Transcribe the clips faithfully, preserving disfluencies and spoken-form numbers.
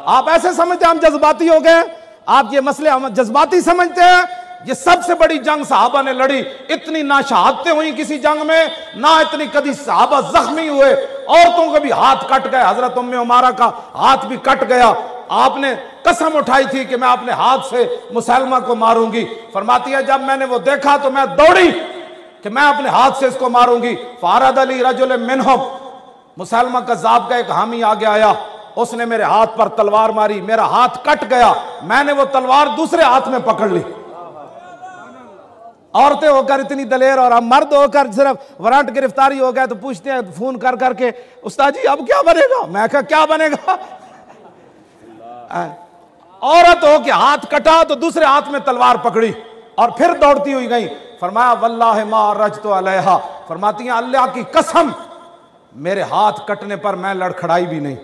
आप ऐसे समझते हैं हम जज्बाती हो गए, आप ये मसले हम जज्बाती समझते हैं। ये सबसे बड़ी जंग सहाबा ने लड़ी, इतनी ना शहादतें हुई किसी जंग में, ना इतनी कभी सहाबा जख्मी हुए, औरतों के भी हाथ कट गए, हजरत उम्मे उमारा का हाथ भी कट गया। आपने कसम उठाई थी कि मैं अपने हाथ से मुसलमा को मारूंगी। फरमाती है जब मैंने वो देखा तो मैं दौड़ी कि मैं अपने हाथ से इसको मारूंगी। फारद अली रजुल मिनहुम, मुसलमा कज़्ज़ाब का एक हामी आगे आया, उसने मेरे हाथ पर तलवार मारी, मेरा हाथ कट गया, मैंने वो तलवार दूसरे हाथ में पकड़ ली। औरतें होकर इतनी दलेर और हम मर्द होकर सिर्फ वारंट गिरफ्तारी हो गए तो पूछते हैं फोन कर करके, उस्ताद जी अब क्या बनेगा? मैं कहा क्या बनेगा? औरत हो के हाथ कटा तो दूसरे हाथ में तलवार पकड़ी और फिर दौड़ती हुई गई। फरमाया वल्लाहि मा रजतु अलैहा, फरमाती हैं अल्लाह की कसम मेरे हाथ कटने पर मैं लड़खड़ाई भी नहीं।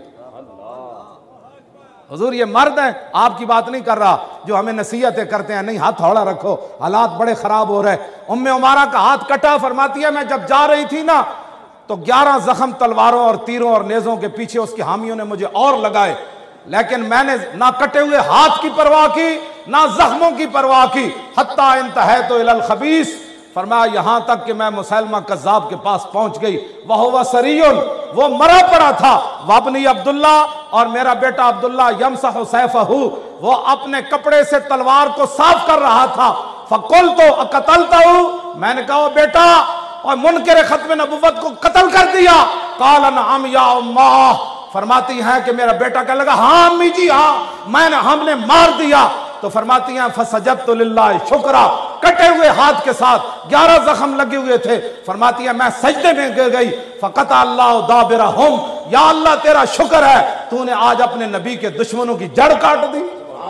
हुजूर ये मर्द है, आपकी बात नहीं कर रहा जो हमें नसीहतें करते हैं, नहीं हाथ हौला रखो, हालात बड़े खराब हो रहे। उम्मे उमारा का हाथ कटा, फरमाती है मैं जब जा रही थी ना तो ग्यारह जख्म तलवारों और तीरों और नेजों के पीछे उसकी हामियों ने मुझे और लगाए, लेकिन मैंने ना कटे हुए हाथ की परवाह की ना जख्मों की परवाह की। हत्ता इंतहैतु इलल खबीस, फरमाया यहां तक कि मैं मुसलमा कज़्ज़ाब के पास पहुंच गई। वह हुवा सरीयुन, वो मरा पड़ा था। वबनी अब्दुल्ला, और मेरा बेटा अब्दुल्ला यमसहु सैफहु, वो अपने कपड़े से तलवार को साफ कर रहा था। फकुल्तु अक़तलतहु, मैंने कहा बेटा और मुनकिर खत्म नबुव्वत को कत्ल कर दिया। क़ाल नअम या उम्मा, फरमाती हैं कि मेरा बेटा कहने लगा हाँ अम्मी जी हाँ मैंने हमने मार दिया। तो फरमाती हैं फसजदतु लिल्लाहि शुक्रा, कटे हुए हाथ के साथ ग्यारह जख्म लगे हुए थे। फरमाती है मैं सजदे में गिर गई। फ़क़ता अल्लाहु दाबिरहुम, या अल्लाह तेरा शुक्र है तूने आज अपने नबी के दुश्मनों की जड़ काट दी।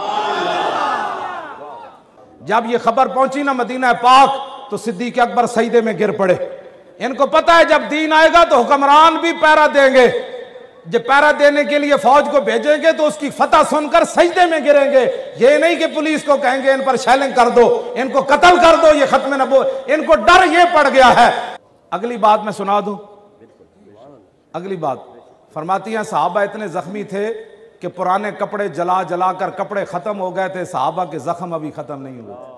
जब ये खबर पहुंची ना मदीना पाक तो सिद्दीक़ अकबर सजदे में गिर पड़े। इनको पता है जब दीन आएगा तो हुक्मरान भी पैरा देंगे, जब पैरा देने के लिए फौज को भेजेंगे तो उसकी फतह सुनकर सजदे में गिरेंगे। ये नहीं कि पुलिस को कहेंगे इन पर शैलिंग कर दो, इनको कत्ल कर दो, ये खत्म नबो, इनको डर ये पड़ गया है। अगली बात मैं सुना दूं, अगली बात फरमाती हैं सहाबा इतने जख्मी थे कि पुराने कपड़े जला जला कर कपड़े खत्म हो गए थे, सहाबा के जख्म अभी खत्म नहीं हुए थे।